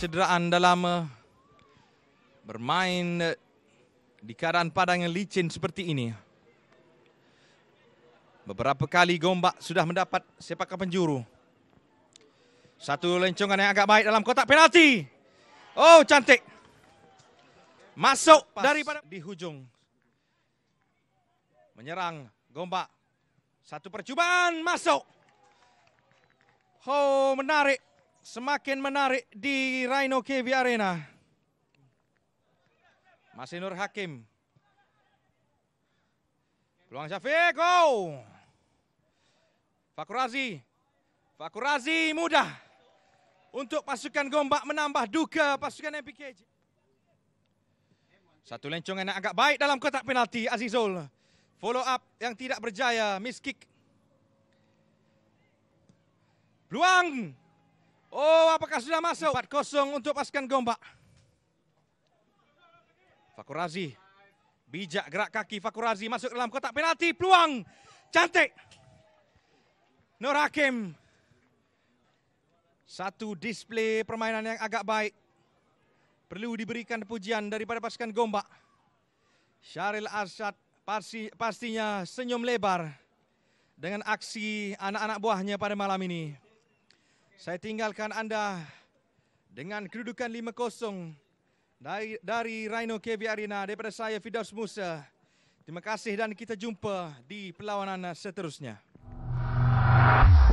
kecederaan dalam bermain di keadaan padang yang licin seperti ini. Beberapa kali Gombak sudah mendapat sepakan penjuru. Satu lencongan yang agak baik dalam kotak penalti. Oh, cantik. Masuk daripada di hujung. Menyerang Gombak. Satu percubaan masuk. Oh, menarik. Semakin menarik di Rhino KV Arena. Masih Nur Hakim. Peluang Syafiq. Oh. Fakur Razi mudah untuk pasukan Gombak menambah duka pasukan MPKJ. Satu lencongan yang agak baik dalam kotak penalti Azizul. Follow up yang tidak berjaya, miss kick. Peluang. Oh, apakah sudah masuk? 4-0 untuk pasukan Gombak. Fakur Razi. Bijak gerak kaki Fakur Razi masuk dalam kotak penalti. Peluang. Cantik. Nur Hakim. Satu display permainan yang agak baik. Perlu diberikan pujian daripada pasukan Gombak. Syahril Arsyad pastinya senyum lebar dengan aksi anak-anak buahnya pada malam ini. Saya tinggalkan anda dengan kedudukan 5-0 dari Rhino KV Arena daripada saya Firdaus Musa. Terima kasih dan kita jumpa di perlawanan seterusnya.